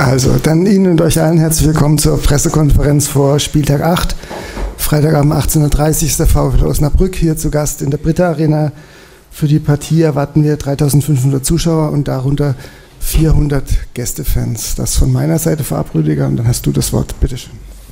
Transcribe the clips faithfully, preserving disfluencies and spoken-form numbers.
Also, dann Ihnen und euch allen herzlich willkommen zur Pressekonferenz vor Spieltag acht. Freitagabend achtzehn Uhr dreißig ist der VfL Osnabrück hier zu Gast in der Britta Arena. Für die Partie erwarten wir dreitausendfünfhundert Zuschauer und darunter vierhundert Gästefans. Das von meiner Seite vorab, Rüdiger, und dann hast du das Wort. Bitteschön.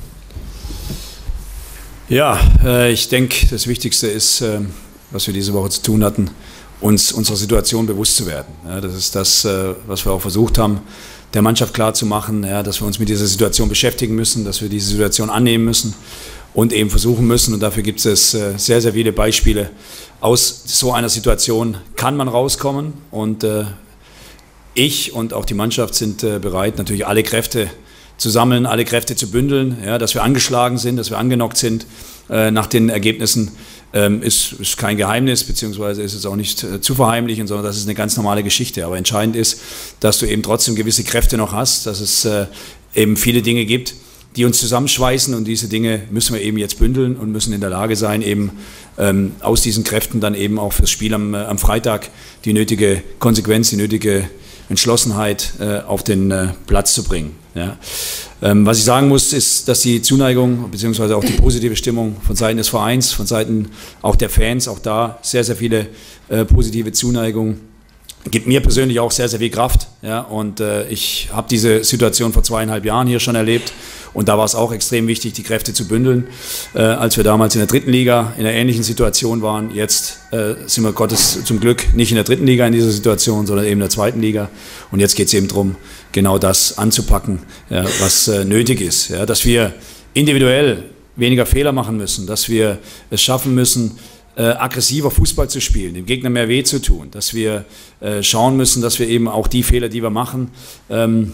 Ja, äh, ich denke, das Wichtigste ist, äh, was wir diese Woche zu tun hatten, uns unserer Situation bewusst zu werden. Ja, das ist das, äh, was wir auch versucht haben, der Mannschaft klarzumachen, ja, dass wir uns mit dieser Situation beschäftigen müssen, dass wir diese Situation annehmen müssen und eben versuchen müssen. Und dafür gibt es äh, sehr, sehr viele Beispiele. Aus so einer Situation kann man rauskommen. Und äh, ich und auch die Mannschaft sind äh, bereit, natürlich alle Kräfte zu sammeln, alle Kräfte zu bündeln, ja, dass wir angeschlagen sind, dass wir angenockt sind äh, nach den Ergebnissen. Ähm, ist, ist kein Geheimnis, beziehungsweise ist es auch nicht äh, zu verheimlichen, sondern das ist eine ganz normale Geschichte. Aber entscheidend ist, dass du eben trotzdem gewisse Kräfte noch hast, dass es äh, eben viele Dinge gibt, die uns zusammenschweißen, und diese Dinge müssen wir eben jetzt bündeln und müssen in der Lage sein, eben ähm, aus diesen Kräften dann eben auch fürs Spiel am, äh, am Freitag die nötige Konsequenz, die nötige Entschlossenheit äh, auf den äh, Platz zu bringen. Ja. Ähm, was ich sagen muss, ist, dass die Zuneigung bzw. auch die positive Stimmung von Seiten des Vereins, von Seiten auch der Fans, auch da sehr, sehr viele äh, positive Zuneigung, gibt mir persönlich auch sehr, sehr viel Kraft. Ja. Und äh, ich habe diese Situation vor zweieinhalb Jahren hier schon erlebt. Und da war es auch extrem wichtig, die Kräfte zu bündeln, äh, als wir damals in der dritten Liga in einer ähnlichen Situation waren. Jetzt äh, sind wir Gottes zum Glück nicht in der dritten Liga in dieser Situation, sondern eben in der zweiten Liga. Und jetzt geht es eben darum, genau das anzupacken, ja, was äh, nötig ist. Ja, dass wir individuell weniger Fehler machen müssen, dass wir es schaffen müssen, äh, aggressiver Fußball zu spielen, dem Gegner mehr weh zu tun, dass wir äh, schauen müssen, dass wir eben auch die Fehler, die wir machen, ähm,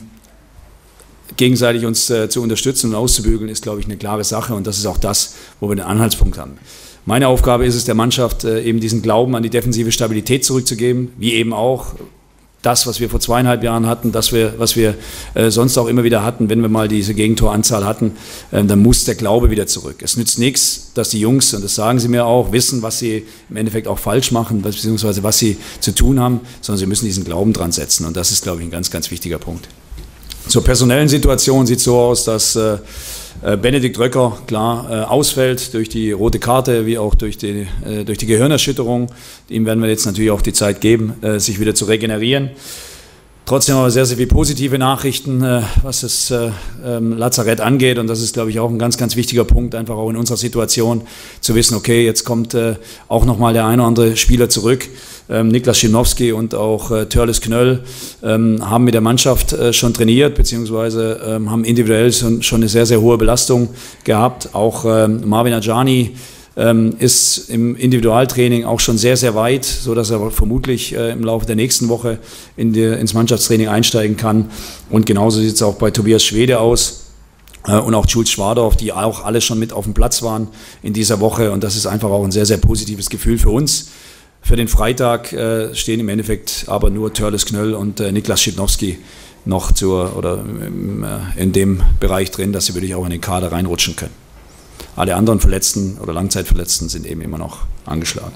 gegenseitig uns äh, zu unterstützen und auszubügeln, ist, glaube ich, eine klare Sache, und das ist auch das, wo wir den Anhaltspunkt haben. Meine Aufgabe ist es, der Mannschaft äh, eben diesen Glauben an die defensive Stabilität zurückzugeben, wie eben auch das, was wir vor zweieinhalb Jahren hatten, das wir, was wir äh, sonst auch immer wieder hatten, wenn wir mal diese Gegentoranzahl hatten, äh, dann muss der Glaube wieder zurück. Es nützt nichts, dass die Jungs, und das sagen sie mir auch, wissen, was sie im Endeffekt auch falsch machen, beziehungsweise was sie zu tun haben, sondern sie müssen diesen Glauben dran setzen, und das ist, glaube ich, ein ganz, ganz wichtiger Punkt. Zur personellen Situation sieht es so aus, dass äh, Benedikt Röcker klar äh, ausfällt durch die rote Karte, wie auch durch die, äh, durch die Gehirnerschütterung. Ihm werden wir jetzt natürlich auch die Zeit geben, äh, sich wieder zu regenerieren. Trotzdem haben wir sehr, sehr viele positive Nachrichten, äh, was das äh, ähm, Lazarett angeht, und das ist, glaube ich, auch ein ganz, ganz wichtiger Punkt, einfach auch in unserer Situation zu wissen, okay, jetzt kommt äh, auch nochmal der eine oder andere Spieler zurück. Ähm, Niklas Schimnowski und auch äh, Törles Knöll ähm, haben mit der Mannschaft äh, schon trainiert, beziehungsweise ähm, haben individuell schon, schon eine sehr, sehr hohe Belastung gehabt. Auch ähm, Marvin Ajani ähm, ist im Individualtraining auch schon sehr, sehr weit, sodass er vermutlich äh, im Laufe der nächsten Woche in die, ins Mannschaftstraining einsteigen kann. Und genauso sieht es auch bei Tobias Schwede aus. Und auch Jules Schwadorf, die auch alle schon mit auf dem Platz waren in dieser Woche. Und das ist einfach auch ein sehr, sehr positives Gefühl für uns. Für den Freitag äh, stehen im Endeffekt aber nur Törles Knöll und äh, Niklas Schipnowski noch zur, oder im, äh, in dem Bereich drin, dass sie wirklich auch in den Kader reinrutschen können. Alle anderen Verletzten oder Langzeitverletzten sind eben immer noch angeschlagen.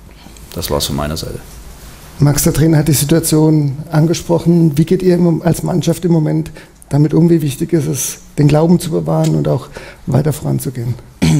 Das war es von meiner Seite. Max, der Trainer hat die Situation angesprochen. Wie geht ihr als Mannschaft im Moment damit um? Wie wichtig ist es, den Glauben zu bewahren und auch weiter voranzugehen?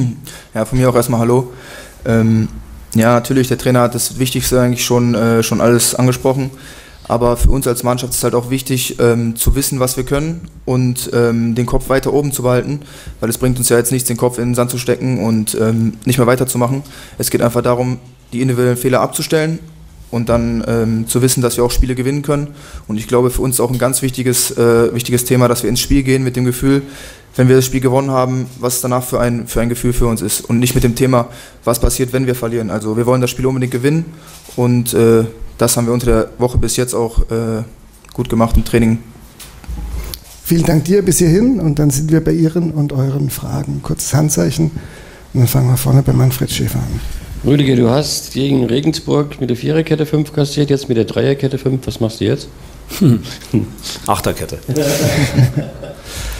Ja, von mir auch erstmal Hallo. Ähm, ja, natürlich, der Trainer hat das Wichtigste eigentlich schon, äh, schon alles angesprochen. Aber für uns als Mannschaft ist es halt auch wichtig, ähm, zu wissen, was wir können, und ähm, den Kopf weiter oben zu behalten, weil es bringt uns ja jetzt nichts, den Kopf in den Sand zu stecken und ähm, nicht mehr weiterzumachen. Es geht einfach darum, die individuellen Fehler abzustellen und dann ähm, zu wissen, dass wir auch Spiele gewinnen können. Und ich glaube, für uns auch ein ganz wichtiges, äh, wichtiges Thema, dass wir ins Spiel gehen mit dem Gefühl, wenn wir das Spiel gewonnen haben, was danach für ein, für ein Gefühl für uns ist, und nicht mit dem Thema, was passiert, wenn wir verlieren. Also wir wollen das Spiel unbedingt gewinnen, und äh, das haben wir unter der Woche bis jetzt auch äh, gut gemacht im Training. Vielen Dank dir bis hierhin, und dann sind wir bei Ihren und euren Fragen. Kurzes Handzeichen, und dann fangen wir vorne bei Manfred Schäfer an. Rüdiger, du hast gegen Regensburg mit der Viererkette fünf kassiert, jetzt mit der Dreierkette fünf. Was machst du jetzt? Achterkette.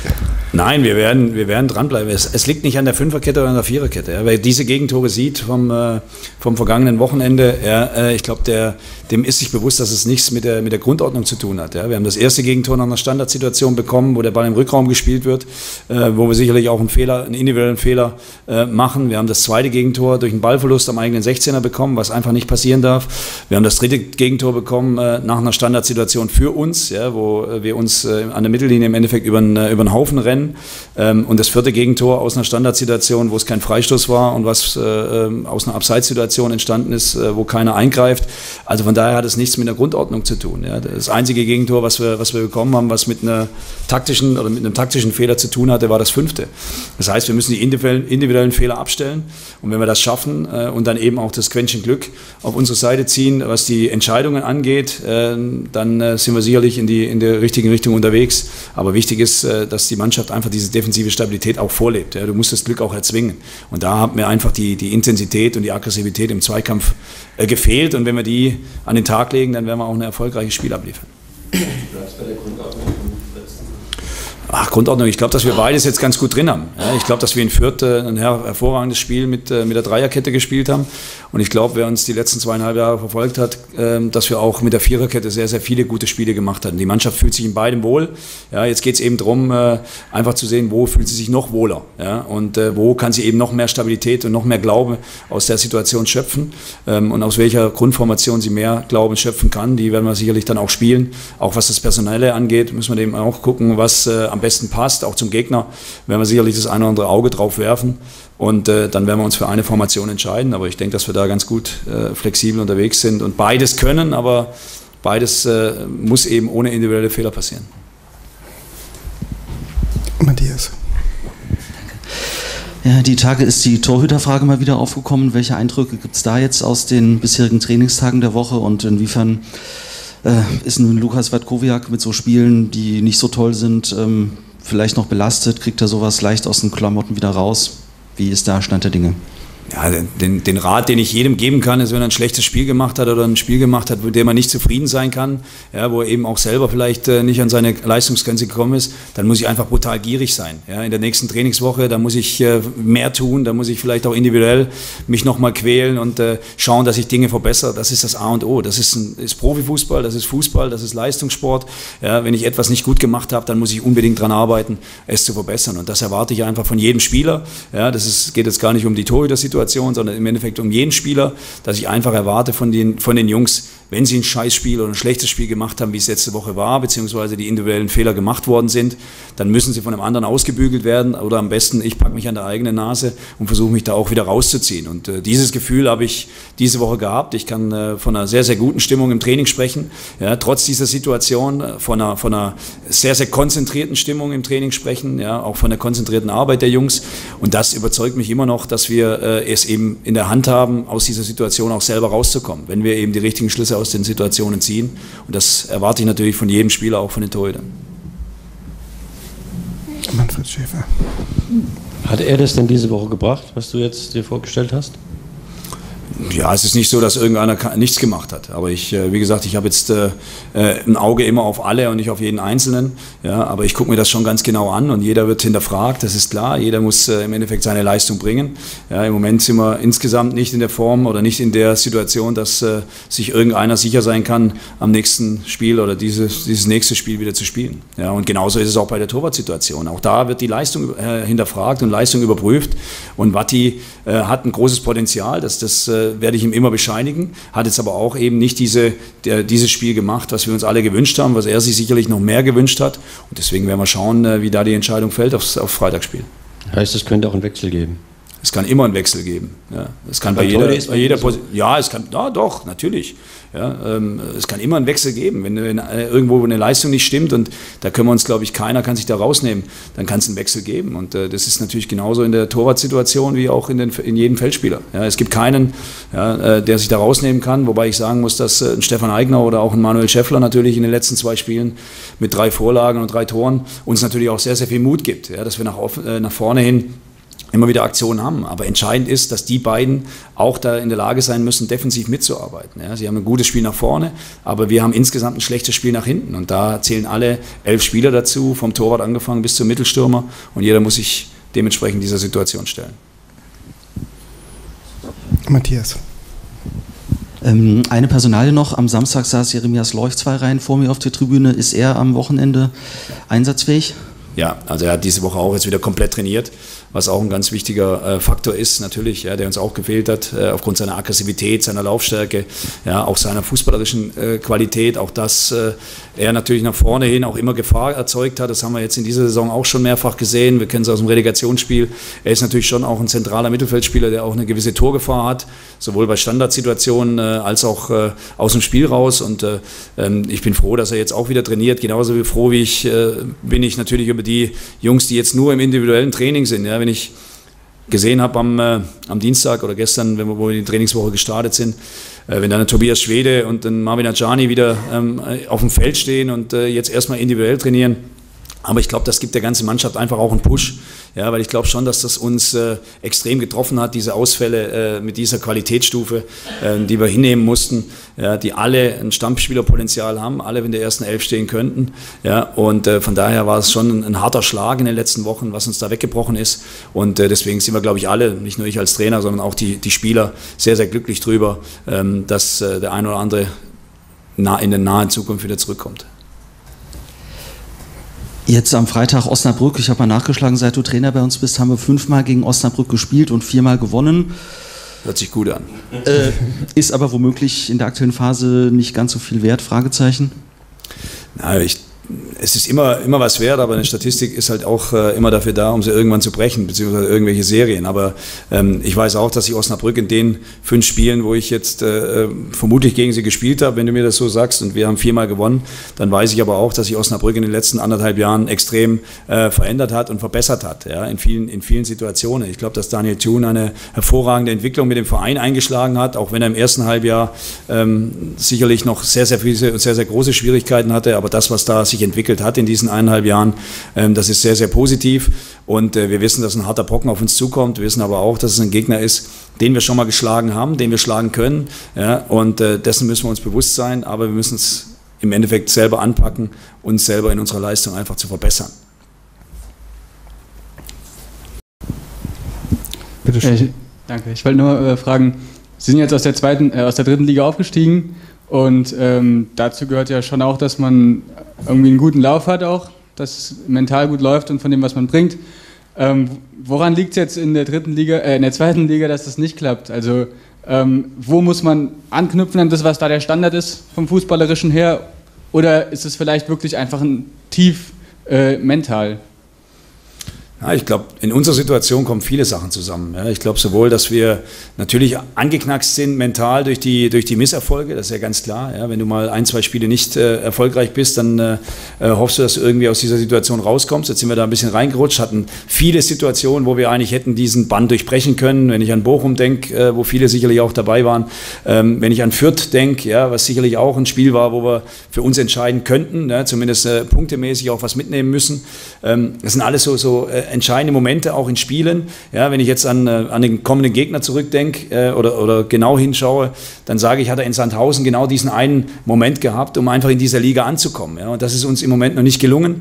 Nein, wir werden, wir werden dranbleiben. Es, es liegt nicht an der Fünferkette oder an der Viererkette. Ja. Wer diese Gegentore sieht vom, äh, vom vergangenen Wochenende, ja, äh, ich glaube, dem ist sich bewusst, dass es nichts mit der, mit der Grundordnung zu tun hat. Ja. Wir haben das erste Gegentor nach einer Standardsituation bekommen, wo der Ball im Rückraum gespielt wird, äh, wo wir sicherlich auch einen Fehler, einen individuellen Fehler äh, machen. Wir haben das zweite Gegentor durch einen Ballverlust am eigenen sechzehner bekommen, was einfach nicht passieren darf. Wir haben das dritte Gegentor bekommen äh, nach einer Standardsituation für uns, ja, wo äh, wir uns äh, an der Mittellinie im Endeffekt über einen, äh, über einen Haufen rennen. Und das vierte Gegentor aus einer Standardsituation, wo es kein Freistoß war und was äh, aus einer Abseitssituation entstanden ist, äh, wo keiner eingreift. Also von daher hat es nichts mit der Grundordnung zu tun. Ja. Das einzige Gegentor, was wir, was wir bekommen haben, was mit einer taktischen oder mit einem taktischen Fehler zu tun hatte, war das fünfte. Das heißt, wir müssen die individuellen, individuellen Fehler abstellen. Und wenn wir das schaffen äh, und dann eben auch das Quäntchen Glück auf unsere Seite ziehen, was die Entscheidungen angeht, äh, dann äh, sind wir sicherlich in die in der richtigen Richtung unterwegs. Aber wichtig ist, äh, dass die Mannschaft einfach diese defensive Stabilität auch vorlebt. Ja. Du musst das Glück auch erzwingen. Und da hat mir einfach die, die Intensität und die Aggressivität im Zweikampf äh, gefehlt. Und wenn wir die an den Tag legen, dann werden wir auch ein erfolgreiches Spiel abliefern. Du bleibst bei der Grundordnung. Ach, Grundordnung, ich glaube, dass wir beides jetzt ganz gut drin haben. Ja, ich glaube, dass wir in Fürth äh, ein her hervorragendes Spiel mit, äh, mit der Dreierkette gespielt haben. Und ich glaube, wer uns die letzten zweieinhalb Jahre verfolgt hat, äh, dass wir auch mit der Viererkette sehr, sehr viele gute Spiele gemacht hatten. Die Mannschaft fühlt sich in beidem wohl. Ja, jetzt geht es eben darum, äh, einfach zu sehen, wo fühlt sie sich noch wohler. Ja, und äh, wo kann sie eben noch mehr Stabilität und noch mehr Glaube aus der Situation schöpfen. Ähm, und aus welcher Grundformation sie mehr Glauben schöpfen kann, die werden wir sicherlich dann auch spielen. Auch was das Personelle angeht, müssen wir eben auch gucken, was äh, am besten passt, auch zum Gegner, werden wir sicherlich das eine oder andere Auge drauf werfen und äh, dann werden wir uns für eine Formation entscheiden, aber ich denke, dass wir da ganz gut äh, flexibel unterwegs sind und beides können, aber beides äh, muss eben ohne individuelle Fehler passieren. Matthias. Ja, die Tage ist die Torhüterfrage mal wieder aufgekommen. Welche Eindrücke gibt es da jetzt aus den bisherigen Trainingstagen der Woche und inwiefern äh, ist nun Lukas Watkowiak mit so Spielen, die nicht so toll sind, ähm, vielleicht noch belastet? Kriegt er sowas leicht aus den Klamotten wieder raus? Wie ist da Stand der Dinge? Ja, den, den Rat, den ich jedem geben kann, ist, wenn er ein schlechtes Spiel gemacht hat oder ein Spiel gemacht hat, mit dem er nicht zufrieden sein kann, ja, wo er eben auch selber vielleicht äh, nicht an seine Leistungsgrenze gekommen ist, dann muss ich einfach brutal gierig sein. Ja, in der nächsten Trainingswoche, da muss ich äh, mehr tun, da muss ich vielleicht auch individuell mich nochmal quälen und äh, schauen, dass ich Dinge verbessere. Das ist das A und O. Das ist, ein, ist Profifußball, das ist Fußball, das ist Leistungssport. Ja, wenn ich etwas nicht gut gemacht habe, dann muss ich unbedingt daran arbeiten, es zu verbessern. Und das erwarte ich einfach von jedem Spieler. Ja, das ist, geht jetzt gar nicht um die Torhüter-Situation, sondern im Endeffekt um jeden Spieler, dass ich einfach erwarte von den, von den Jungs, wenn sie ein Scheißspiel oder ein schlechtes Spiel gemacht haben, wie es letzte Woche war, beziehungsweise die individuellen Fehler gemacht worden sind, dann müssen sie von einem anderen ausgebügelt werden oder am besten, ich packe mich an der eigenen Nase und versuche mich da auch wieder rauszuziehen. Und äh, dieses Gefühl habe ich diese Woche gehabt. Ich kann äh, von einer sehr, sehr guten Stimmung im Training sprechen, ja, trotz dieser Situation, äh, von, einer, von einer sehr, sehr konzentrierten Stimmung im Training sprechen, ja, auch von der konzentrierten Arbeit der Jungs. Und das überzeugt mich immer noch, dass wir äh, es eben in der Hand haben, aus dieser Situation auch selber rauszukommen, wenn wir eben die richtigen Schlüsse aus den Situationen ziehen. Und das erwarte ich natürlich von jedem Spieler, auch von den Torhütern. Manfred Schäfer. Hat er das denn diese Woche gebracht, was du jetzt dir vorgestellt hast? Ja, es ist nicht so, dass irgendeiner nichts gemacht hat. Aber ich, wie gesagt, ich habe jetzt äh, ein Auge immer auf alle und nicht auf jeden Einzelnen. Ja, aber ich gucke mir das schon ganz genau an und jeder wird hinterfragt, das ist klar. Jeder muss äh, im Endeffekt seine Leistung bringen. Ja, im Moment sind wir insgesamt nicht in der Form oder nicht in der Situation, dass äh, sich irgendeiner sicher sein kann, am nächsten Spiel oder dieses, dieses nächste Spiel wieder zu spielen. Ja, und genauso ist es auch bei der Torwartsituation. Auch da wird die Leistung äh, hinterfragt und Leistung überprüft. Und Watti äh, hat ein großes Potenzial, dass das äh, werde ich ihm immer bescheinigen, hat jetzt aber auch eben nicht diese, der, dieses Spiel gemacht, was wir uns alle gewünscht haben, was er sich sicherlich noch mehr gewünscht hat. Und deswegen werden wir schauen, wie da die Entscheidung fällt aufs, aufs Freitagsspiel. Heißt, es könnte auch einen Wechsel geben? Es kann immer einen Wechsel geben. Ja, es kann bei, bei jeder, bei jeder so. Ja, es kann, ja, doch, natürlich. Ja, ähm, es kann immer einen Wechsel geben, wenn, wenn äh, irgendwo eine Leistung nicht stimmt und da können wir uns, glaube ich, keiner kann sich da rausnehmen, dann kann es einen Wechsel geben und äh, das ist natürlich genauso in der Torwartsituation wie auch in, den, in jedem Feldspieler. Ja, es gibt keinen, ja, äh, der sich da rausnehmen kann, wobei ich sagen muss, dass äh, ein Stefan Aigner oder auch ein Manuel Schäffler natürlich in den letzten zwei Spielen mit drei Vorlagen und drei Toren uns natürlich auch sehr, sehr viel Mut gibt, ja, dass wir nach, äh, nach vorne hin immer wieder Aktionen haben. Aber entscheidend ist, dass die beiden auch da in der Lage sein müssen, defensiv mitzuarbeiten. Ja, sie haben ein gutes Spiel nach vorne, aber wir haben insgesamt ein schlechtes Spiel nach hinten. Und da zählen alle elf Spieler dazu, vom Torwart angefangen bis zum Mittelstürmer. Und jeder muss sich dementsprechend dieser Situation stellen. Matthias. Ähm, eine Personalie noch. Am Samstag saß Jeremias Leuch zwei Reihen vor mir auf der Tribüne. Ist er am Wochenende einsatzfähig? Ja, also er hat diese Woche auch jetzt wieder komplett trainiert, was auch ein ganz wichtiger äh, Faktor ist natürlich, ja, der uns auch gefehlt hat, äh, aufgrund seiner Aggressivität, seiner Laufstärke, ja, auch seiner fußballerischen äh, Qualität, auch dass äh, er natürlich nach vorne hin auch immer Gefahr erzeugt hat. Das haben wir jetzt in dieser Saison auch schon mehrfach gesehen. Wir kennen es aus dem Relegationsspiel. Er ist natürlich schon auch ein zentraler Mittelfeldspieler, der auch eine gewisse Torgefahr hat, sowohl bei Standardsituationen äh, als auch äh, aus dem Spiel raus. Und äh, ähm, ich bin froh, dass er jetzt auch wieder trainiert. Genauso wie froh wie ich äh, bin ich natürlich über die Jungs, die jetzt nur im individuellen Training sind. Ja, wenn ich gesehen habe am, äh, am Dienstag oder gestern, wenn wir, wo wir in die Trainingswoche gestartet sind, äh, wenn dann ein Tobias Schwede und ein Marvin Adjani wieder ähm, auf dem Feld stehen und äh, jetzt erstmal individuell trainieren. Aber ich glaube, das gibt der ganzen Mannschaft einfach auch einen Push, ja, weil ich glaube schon, dass das uns äh, extrem getroffen hat, diese Ausfälle äh, mit dieser Qualitätsstufe, äh, die wir hinnehmen mussten, ja, die alle ein Stammspielerpotenzial haben, alle in der ersten Elf stehen könnten. Ja, und äh, von daher war es schon ein, ein harter Schlag in den letzten Wochen, was uns da weggebrochen ist. Und äh, deswegen sind wir, glaube ich, alle, nicht nur ich als Trainer, sondern auch die, die Spieler, sehr, sehr glücklich drüber, ähm, dass äh, der ein oder andere nah, in der nahen Zukunft wieder zurückkommt. Jetzt am Freitag Osnabrück, ich habe mal nachgeschlagen, seit du Trainer bei uns bist, haben wir fünfmal gegen Osnabrück gespielt und viermal gewonnen. Hört sich gut an. Äh, ist aber womöglich in der aktuellen Phase nicht ganz so viel wert, Fragezeichen? Na, ich Es ist immer, immer was wert, aber eine Statistik ist halt auch äh, immer dafür da, um sie irgendwann zu brechen, beziehungsweise irgendwelche Serien. Aber ähm, ich weiß auch, dass ich Osnabrück in den fünf Spielen, wo ich jetzt äh, vermutlich gegen sie gespielt habe, wenn du mir das so sagst, und wir haben viermal gewonnen, dann weiß ich aber auch, dass sich Osnabrück in den letzten anderthalb Jahren extrem äh, verändert hat und verbessert hat, ja, in vielen, in vielen Situationen. Ich glaube, dass Daniel Thun eine hervorragende Entwicklung mit dem Verein eingeschlagen hat, auch wenn er im ersten Halbjahr ähm, sicherlich noch sehr, sehr viele, sehr, sehr große Schwierigkeiten hatte, aber das, was da sich entwickelt hat in diesen eineinhalb Jahren. Ähm, das ist sehr, sehr positiv und äh, wir wissen, dass ein harter Brocken auf uns zukommt. Wir wissen aber auch, dass es ein Gegner ist, den wir schon mal geschlagen haben, den wir schlagen können, ja, und äh, dessen müssen wir uns bewusst sein, aber wir müssen es im Endeffekt selber anpacken, uns selber in unserer Leistung einfach zu verbessern. Bitte schön. Ich, danke. Ich wollte nur äh, fragen, Sie sind jetzt aus der zweiten, äh, aus der dritten Liga aufgestiegen. Und ähm, dazu gehört ja schon auch, dass man irgendwie einen guten Lauf hat auch, dass es mental gut läuft und von dem, was man bringt. Ähm, woran liegt es jetzt in der dritten Liga, äh, in der zweiten Liga, dass das nicht klappt? Also ähm, wo muss man anknüpfen an das, was da der Standard ist vom Fußballerischen her? Oder ist es vielleicht wirklich einfach ein Tief äh, mental? Ja, ich glaube, in unserer Situation kommen viele Sachen zusammen. Ja, ich glaube sowohl, dass wir natürlich angeknackst sind mental durch die, durch die Misserfolge, das ist ja ganz klar. Ja, wenn du mal ein, zwei Spiele nicht äh, erfolgreich bist, dann äh, hoffst du, dass du irgendwie aus dieser Situation rauskommst. Jetzt sind wir da ein bisschen reingerutscht, hatten viele Situationen, wo wir eigentlich hätten diesen Bann durchbrechen können. Wenn ich an Bochum denke, äh, wo viele sicherlich auch dabei waren. Ähm, wenn ich an Fürth denke, ja, was sicherlich auch ein Spiel war, wo wir für uns entscheiden könnten, ja, zumindest äh, punktemäßig auch was mitnehmen müssen. Ähm, das sind alles so, so äh, entscheidende Momente auch in Spielen. Ja, wenn ich jetzt an, äh, an den kommenden Gegner zurückdenke äh, oder, oder genau hinschaue, dann sage ich, hat er in Sandhausen genau diesen einen Moment gehabt, um einfach in dieser Liga anzukommen. Ja, und das ist uns im Moment noch nicht gelungen.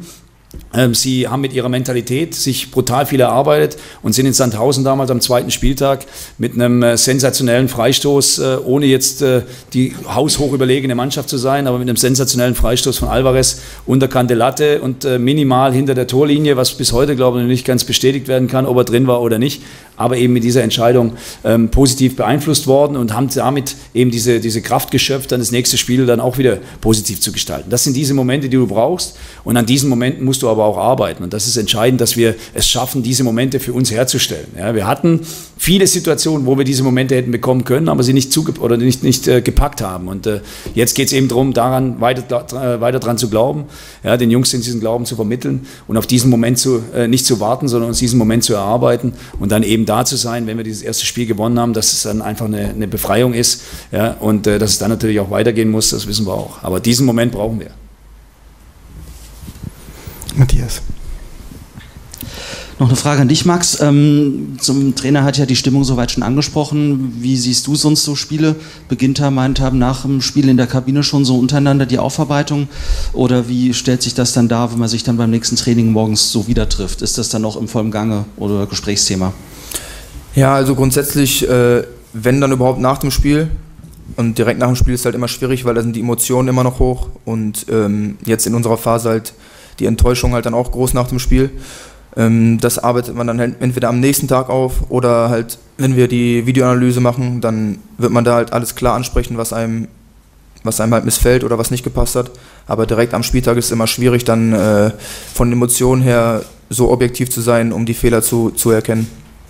Sie haben mit ihrer Mentalität sich brutal viel erarbeitet und sind in Sandhausen damals am zweiten Spieltag mit einem äh, sensationellen Freistoß, äh, ohne jetzt äh, die haushoch überlegene Mannschaft zu sein, aber mit einem sensationellen Freistoß von Alvarez, unterkante Latte und äh, minimal hinter der Torlinie, was bis heute, glaube ich, noch nicht ganz bestätigt werden kann, ob er drin war oder nicht, aber eben mit dieser Entscheidung ähm, positiv beeinflusst worden und haben damit eben diese, diese Kraft geschöpft, dann das nächste Spiel dann auch wieder positiv zu gestalten. Das sind diese Momente, die du brauchst, und an diesen Momenten musst du aber auch arbeiten, und das ist entscheidend, dass wir es schaffen, diese Momente für uns herzustellen. Ja, wir hatten viele Situationen, wo wir diese Momente hätten bekommen können, aber sie nicht, zuge- oder nicht, nicht äh, gepackt haben, und äh, jetzt geht es eben darum, daran weiter, äh, weiter dran zu glauben, ja, den Jungs diesen Glauben zu vermitteln und auf diesen Moment zu, äh, nicht zu warten, sondern uns diesen Moment zu erarbeiten und dann eben da zu sein, wenn wir dieses erste Spiel gewonnen haben, dass es dann einfach eine, eine Befreiung ist, ja, und äh, dass es dann natürlich auch weitergehen muss, das wissen wir auch. Aber diesen Moment brauchen wir. Matthias. Noch eine Frage an dich, Max. Ähm, zum Trainer hat ja die Stimmung soweit schon angesprochen. Wie siehst du sonst so Spiele? Beginnt er, meint haben nach dem Spiel in der Kabine schon so untereinander die Aufarbeitung? Oder wie stellt sich das dann dar, wenn man sich dann beim nächsten Training morgens so wieder trifft? Ist das dann noch im vollen Gange oder Gesprächsthema? Ja, also grundsätzlich, äh, wenn dann überhaupt nach dem Spiel. Und direkt nach dem Spiel ist halt immer schwierig, weil da sind die Emotionen immer noch hoch. Und ähm, jetzt in unserer Phase halt die Enttäuschung halt dann auch groß nach dem Spiel. Das arbeitet man dann halt entweder am nächsten Tag auf oder halt, wenn wir die Videoanalyse machen, dann wird man da halt alles klar ansprechen, was einem, was einem halt missfällt oder was nicht gepasst hat. Aber direkt am Spieltag ist es immer schwierig, dann äh, von den Emotionen her so objektiv zu sein, um die Fehler zu, zu erkennen.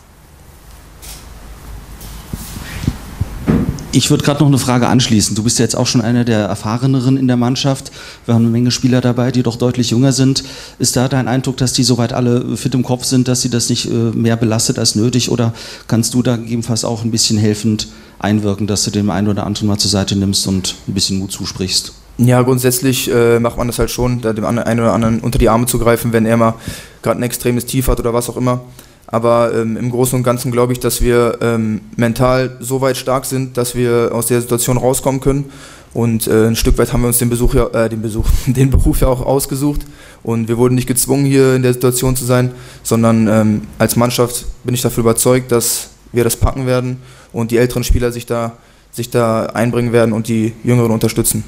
Ich würde gerade noch eine Frage anschließen. Du bist ja jetzt auch schon einer der Erfahreneren in der Mannschaft. Wir haben eine Menge Spieler dabei, die doch deutlich jünger sind. Ist da dein Eindruck, dass die soweit alle fit im Kopf sind, dass sie das nicht äh, mehr belastet als nötig? Oder kannst du da gegebenenfalls auch ein bisschen helfend einwirken, dass du dem einen oder anderen mal zur Seite nimmst und ein bisschen Mut zusprichst? Ja, grundsätzlich äh, macht man das halt schon, da dem einen oder anderen unter die Arme zu greifen, wenn er mal gerade ein extremes Tief hat oder was auch immer. Aber ähm, im Großen und Ganzen glaube ich, dass wir ähm, mental so weit stark sind, dass wir aus der Situation rauskommen können. Und äh, ein Stück weit haben wir uns den Besuch, ja, äh, den Besuch, den Beruf ja auch ausgesucht. Und wir wurden nicht gezwungen, hier in der Situation zu sein, sondern ähm, als Mannschaft bin ich dafür überzeugt, dass wir das packen werden und die älteren Spieler sich da, sich da einbringen werden und die Jüngeren unterstützen.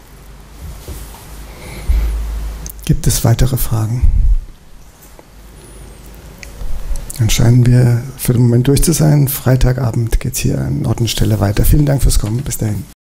Gibt es weitere Fragen? Dann scheinen wir für den Moment durch zu sein. Freitagabend geht es hier an Ort und Stelle weiter. Vielen Dank fürs Kommen. Bis dahin.